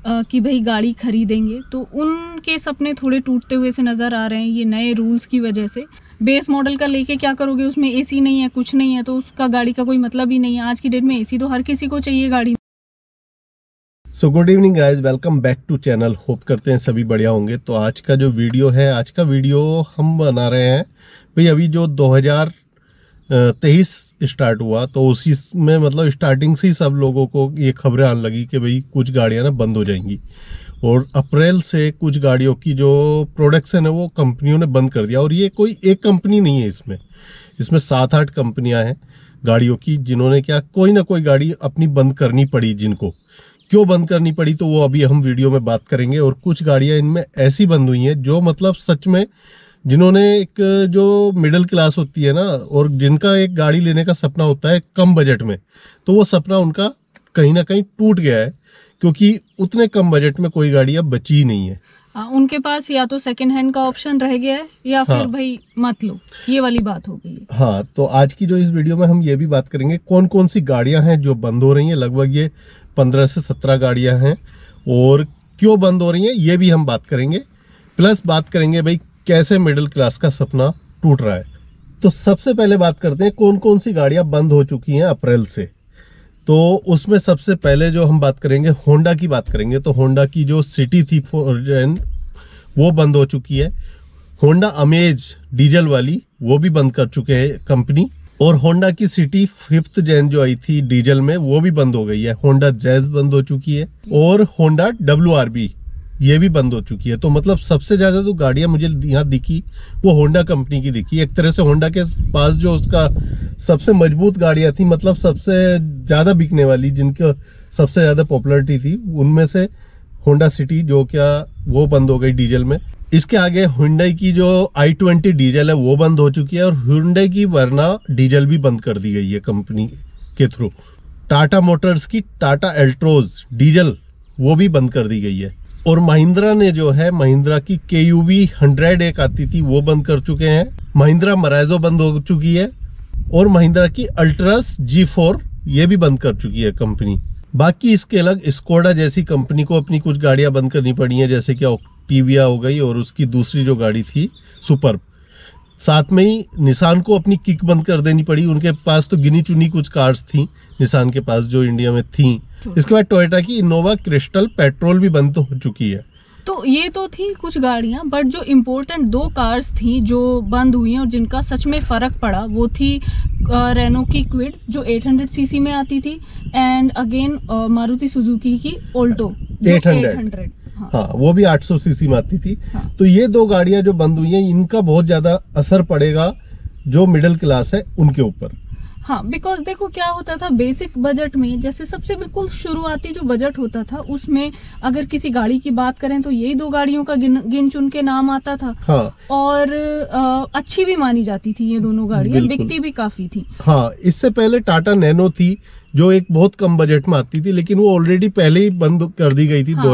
कि भाई गाड़ी खरीदेंगे, तो उनके सपने थोड़े टूटते हुए से नज़र आ रहे हैं ये नए रूल्स की वजह से। बेस मॉडल का लेके क्या करोगे, उसमें एसी नहीं है, कुछ नहीं है, तो उसका गाड़ी का कोई मतलब ही नहीं है। आज की डेट में एसी तो हर किसी को चाहिए गाड़ी। So good evening guys, welcome back to channel. Hope करते हैं सभी बढ़िया होंगे। तो आज का जो वीडियो है, आज का वीडियो हम बना रहे हैं भाई अभी जो 2023 स्टार्ट हुआ, तो उसी में मतलब स्टार्टिंग से ही सब लोगों को ये खबरें आने लगी कि भाई कुछ गाड़ियां ना बंद हो जाएंगी, और अप्रैल से कुछ गाड़ियों की जो प्रोडक्शन है वो कंपनियों ने बंद कर दिया। और ये कोई एक कंपनी नहीं है, इसमें 7-8 कंपनियां हैं गाड़ियों की, जिन्होंने क्या कोई ना कोई गाड़ी अपनी बंद करनी पड़ी। जिनको क्यों बंद करनी पड़ी तो वो अभी हम वीडियो में बात करेंगे। और कुछ गाड़ियां इनमें ऐसी बंद हुई हैं जो मतलब सच में, जिन्होंने एक जो मिडिल क्लास होती है ना, और जिनका एक गाड़ी लेने का सपना होता है कम बजट में, तो वो सपना उनका कहीं ना कहीं टूट गया है, क्योंकि उतने कम बजट में कोई गाड़ी अब बची ही नहीं है। उनके पास या तो सेकंड हैंड का ऑप्शन रह गया है, या फिर भाई मत लो, ये वाली बात हो गई है। हाँ, तो आज की जो इस वीडियो में हम ये भी बात करेंगे कौन कौन सी गाड़ियां हैं जो बंद हो रही हैं। लगभग ये 15 से 17 गाड़ियां हैं, और क्यों बंद हो रही हैं ये भी हम बात करेंगे। प्लस बात करेंगे भाई कैसे मिडिल क्लास का सपना टूट रहा है। तो सबसे पहले बात करते हैं कौन कौन सी गाड़ियां बंद हो चुकी हैं अप्रैल से। तो उसमें सबसे पहले जो हम बात करेंगे होंडा की बात करेंगे। तो होंडा की जो सिटी थी वो बंद हो चुकी है। होंडा अमेज डीजल वाली वो भी बंद कर चुके हैं कंपनी। और होंडा की सिटी 5th जेन जो आई थी डीजल में वो भी बंद हो गई है। होंडा जैज बंद हो चुकी है, और होंडा WRV ये भी बंद हो चुकी है। तो मतलब सबसे ज्यादा जो गाड़ियां मुझे यहाँ दिखी वो होंडा कंपनी की दिखी। एक तरह से होंडा के पास जो उसका सबसे मजबूत गाड़ियां थी, मतलब सबसे ज्यादा बिकने वाली, जिनका सबसे ज्यादा पॉपुलरिटी थी, उनमें से होंडा सिटी जो क्या वो बंद हो गई डीजल में। इसके आगे हुंडई की जो i20 डीजल है वो बंद हो चुकी है, और हुंडई की वर्ना डीजल भी बंद कर दी गई है कंपनी के थ्रू। टाटा मोटर्स की टाटा एल्ट्रोज डीजल वो भी बंद कर दी गई है। और महिंद्रा ने जो है, महिंद्रा की KUV 100 एक आती थी वो बंद कर चुके हैं। महिंद्रा मराइजो बंद हो चुकी है, और महिंद्रा की अल्ट्रस G4 ये भी बंद कर चुकी है कंपनी। बाकी इसके अलग स्कोडा जैसी कंपनी को अपनी कुछ गाड़ियां बंद करनी पड़ी हैं, जैसे कि ऑक्टिविया हो गई, और उसकी दूसरी जो गाड़ी थी सुपर्ब। साथ में ही निसान को अपनी किक बंद कर देनी पड़ी। उनके पास तो गिनी चुनी कुछ कार्स थी निसान के पास जो इंडिया में थी। इसके बाद टोयोटा की इनोवा क्रिस्टल पेट्रोल भी बंद हो चुकी है। तो ये तो थी कुछ गाड़ियां, बट जो इम्पोर्टेंट 2 कार्स थी जो बंद हुई हैं और जिनका सच में फर्क पड़ा, वो थी रेनो की क्विड जो 800 सीसी में आती थी, एंड अगेन मारुति सुजुकी की ऑल्टो 800। हाँ, वो भी 800 सीसी में आती थी। हाँ। तो ये 2 गाड़ियां जो बंद हुई हैं, इनका बहुत ज्यादा असर पड़ेगा जो मिडिल क्लास है उनके ऊपर। हाँ, बिकॉज देखो क्या होता था बेसिक बजट में, जैसे सबसे बिल्कुल शुरुआती जो बजट होता था उसमें अगर किसी गाड़ी की बात करें तो यही 2 गाड़ियों का गिन चुन के नाम आता था। हाँ। और अच्छी भी मानी जाती थी ये दोनों गाड़ियां, बिकती भी काफी थी। हाँ, इससे पहले टाटा नैनो थी जो एक बहुत कम बजट में आती थी, लेकिन वो ऑलरेडी पहले ही बंद कर दी गई थी। हाँ।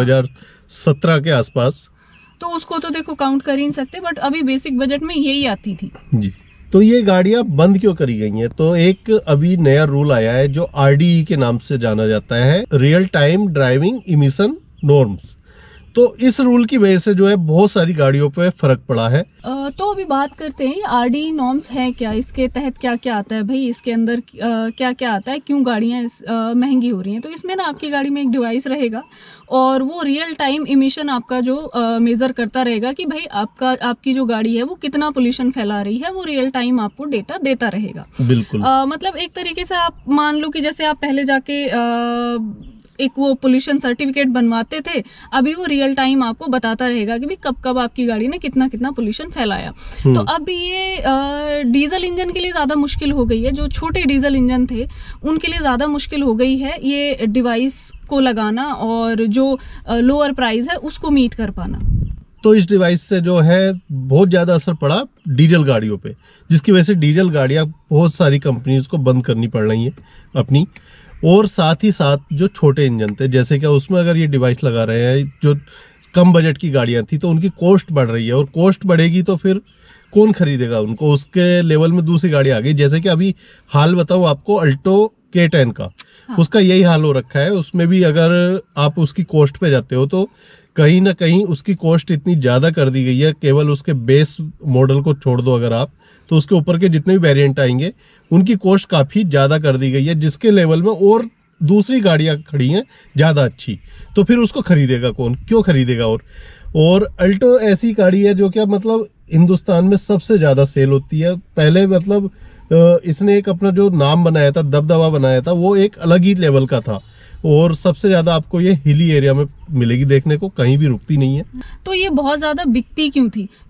2017 के आसपास, तो उसको तो देखो काउंट कर ही नहीं सकते, बट अभी बेसिक बजट में यही आती थी जी। तो ये गाड़ियां बंद क्यों करी गई हैं? तो एक अभी नया रूल आया है जो RDE के नाम से जाना जाता है, real time driving emission norms. तो इस रूल की वजह से जो है बहुत सारी गाड़ियों पे फर्क पड़ा है। तो अभी बात करते हैं RDE नॉर्म्स है क्या, इसके तहत क्या क्या आता है भाई, इसके अंदर क्या क्या आता है, क्यों गाड़ियां महंगी हो रही हैं। तो इसमें ना आपकी गाड़ी में एक डिवाइस रहेगा, और वो रियल टाइम इमिशन आपका जो मेजर करता रहेगा कि भाई आपकी जो गाड़ी है वो कितना पोल्यूशन फैला रही है, वो रियल टाइम आपको डेटा देता रहेगा। बिल्कुल। मतलब एक तरीके से आप मान लो कि जैसे आप पहले जाके एक वो पोल्यूशन सर्टिफिकेट बनवाते थे, अभी वो रियल टाइम आपको बताता रहेगा कि भाई कब कब आपकी गाड़ी ने कितना कितना पोल्यूशन फैलाया। तो अब ये डीजल इंजन के लिए ज्यादा मुश्किल हो गई है, जो छोटे डीजल इंजन थे उनके लिए ज्यादा मुश्किल हो गई है ये डिवाइस को लगाना, और जो लोअर प्राइस है उसको मीट कर पाना। तो इस डिवाइस से जो है बहुत ज्यादा असर पड़ा डीजल गाड़ियों पे, जिसकी वजह से डीजल गाड़ियां बहुत सारी कंपनीज को बंद करनी पड़ रही हैं अपनी। और साथ ही साथ जो छोटे इंजन थे, जैसे कि उसमें अगर ये डिवाइस लगा रहे हैं, जो कम बजट की गाड़ियां थी, तो उनकी कॉस्ट बढ़ रही है, और कॉस्ट बढ़ेगी तो फिर कौन खरीदेगा उनको? उसके लेवल में दूसरी गाड़ी आ गई। जैसे कि अभी हाल बताऊं आपको, अल्टो K10 का उसका यही हाल हो रखा है। उसमें भी अगर आप उसकी कॉस्ट पे जाते हो तो कहीं ना कहीं उसकी कॉस्ट इतनी ज्यादा कर दी गई है, केवल उसके बेस मॉडल को छोड़ दो अगर आप, तो उसके ऊपर के जितने भी वेरिएंट आएंगे उनकी कॉस्ट काफी ज्यादा कर दी गई है, जिसके लेवल में और दूसरी गाड़ियां खड़ी हैं ज्यादा अच्छी। तो फिर उसको खरीदेगा कौन, क्यों खरीदेगा? और अल्टो ऐसी गाड़ी है जो क्या मतलब हिंदुस्तान में सबसे ज्यादा सेल होती है। पहले मतलब इसने एक अपना जो नाम बनाया था, दबदबा बनाया था, वो एक अलग ही लेवल का था। और सबसे ज्यादा आपको ये हिली एरिया में मिलेगी देखने को, कहीं भी रुकती नहीं है। तो ये बहुत ज्यादा बिकती क्यों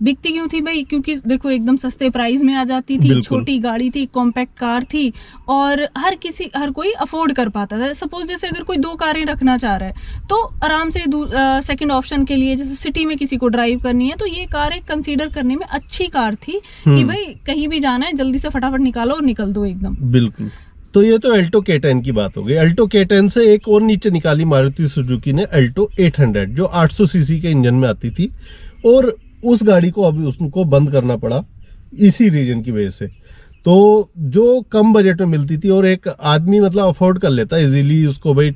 थी भाई? क्योंकि देखो एकदम सस्ते प्राइस में आ जाती थी, छोटी गाड़ी थी, कॉम्पैक्ट कार थी, और हर कोई अफोर्ड कर पाता था। सपोज जैसे अगर कोई 2 कारें रखना चाह रहा है तो आराम से सेकंड ऑप्शन के लिए, जैसे सिटी में किसी को ड्राइव करनी है, तो ये कार एक कंसीडर करने में अच्छी कार थी कि भाई कहीं भी जाना है जल्दी से फटाफट निकालो और निकल दो एकदम। बिल्कुल। तो ये तो अल्टो K10 की बात हो गई। अल्टो K10 से एक और नीचे निकाली मारुति सुजुकी ने अल्टो 800, जो 800 सीसी के इंजन में आती थी, और उस गाड़ी को अभी उसको बंद करना पड़ा इसी रीजन की वजह से। तो जो कम बजट में मिलती थी और एक आदमी मतलब अफोर्ड कर लेता इजीली उसको, भाई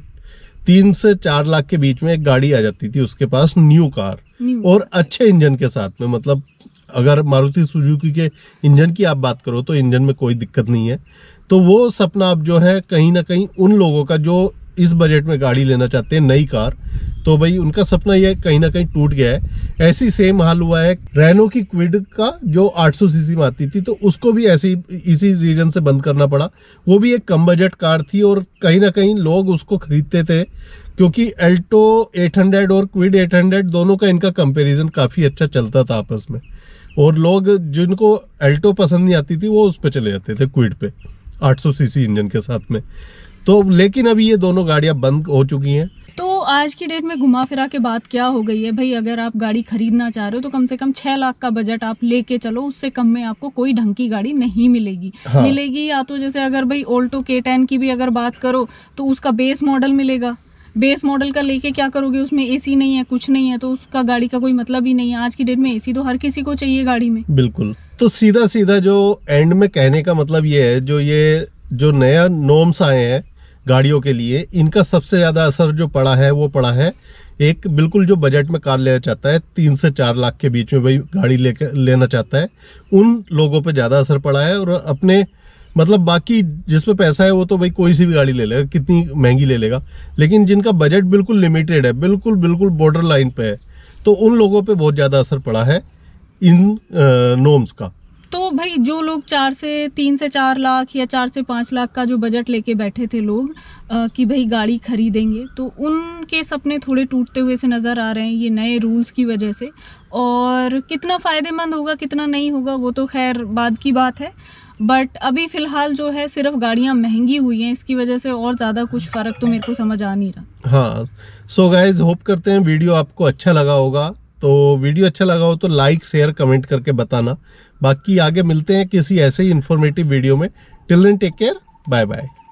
3 से 4 लाख के बीच में एक गाड़ी आ जाती थी उसके पास, न्यू कार और अच्छे इंजन के साथ में। मतलब अगर मारुति सुजुकी के इंजन की आप बात करो तो इंजन में कोई दिक्कत नहीं है। तो वो सपना अब जो है कहीं ना कहीं उन लोगों का जो इस बजट में गाड़ी लेना चाहते हैं नई कार, तो भाई उनका सपना ये कहीं ना कहीं टूट गया है। ऐसी सेम हाल हुआ है रेनो की क्विड का, जो 800 सीसी में आती थी, तो उसको भी ऐसी इसी रीजन से बंद करना पड़ा। वो भी एक कम बजट कार थी और कहीं ना कहीं लोग उसको खरीदते थे क्योंकि अल्टो 800 और क्विड 800 दोनों का इनका कंपैरिजन काफी अच्छा चलता था आपस में, और लोग जिनको अल्टो पसंद नहीं आती थी वो उस पे चले जाते थे क्विड पे 800 सीसी इंजन के साथ में। तो लेकिन अभी ये दोनों गाड़ियां बंद हो चुकी हैं। तो आज की डेट में घुमा फिरा के बात क्या हो गई है भाई, अगर आप गाड़ी खरीदना चाह रहे हो तो कम से कम 6 लाख का बजट आप लेके चलो, उससे कम में आपको कोई ढंग की गाड़ी नहीं मिलेगी। हाँ। मिलेगी या तो जैसे अगर भाई ऑल्टो K10 की भी अगर बात करो तो उसका बेस मॉडल मिलेगा। बेस मॉडल का लेके क्या करोगे, उसमें एसी नहीं है, कुछ नहीं है, तो उसका गाड़ी का कोई मतलब ही नहीं है। आज की डेट में एसी तो हर किसी को चाहिए गाड़ी में। बिल्कुल। तो सीधा सीधा जो एंड में कहने का मतलब ये है, जो नया नॉर्म्स आए हैं गाड़ियों के लिए, इनका सबसे ज्यादा असर जो पड़ा है वो पड़ा है एक बिल्कुल जो बजट में कार लेना चाहता है, 3 से 4 लाख के बीच में भाई गाड़ी लेना चाहता है, उन लोगों पे ज्यादा असर पड़ा है। और अपने मतलब बाकी जिसपे पैसा है वो तो भाई कोई सी भी गाड़ी ले लेगा, कितनी महंगी ले लेगा, लेकिन जिनका बजट बिल्कुल लिमिटेड है, बिल्कुल बॉर्डर लाइन पे है, तो उन लोगों पे बहुत ज्यादा असर पड़ा है इन नॉर्म्स का। तो भाई जो लोग 3 से 4 लाख या 4 से 5 लाख का जो बजट लेके बैठे थे लोग कि भाई गाड़ी खरीदेंगे, तो उनके सपने थोड़े टूटते हुए से नज़र आ रहे हैं ये नए रूल्स की वजह से। और कितना फ़ायदेमंद होगा कितना नहीं होगा वो तो खैर बाद की बात है, बट अभी फ़िलहाल जो है सिर्फ गाड़ियाँ महंगी हुई हैं, इसकी वजह से और ज़्यादा कुछ फ़र्क तो मेरे को समझ आ नहीं रहा। हाँ, सो गाइज होप करते हैं वीडियो आपको अच्छा लगा होगा। तो वीडियो अच्छा लगा हो तो लाइक शेयर कमेंट करके बताना। बाकी आगे मिलते हैं किसी ऐसे ही इंफॉर्मेटिव वीडियो में। Till then take care, bye bye.